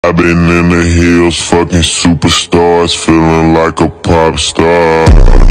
I've been in the hills, fucking superstars, feeling like a pop star.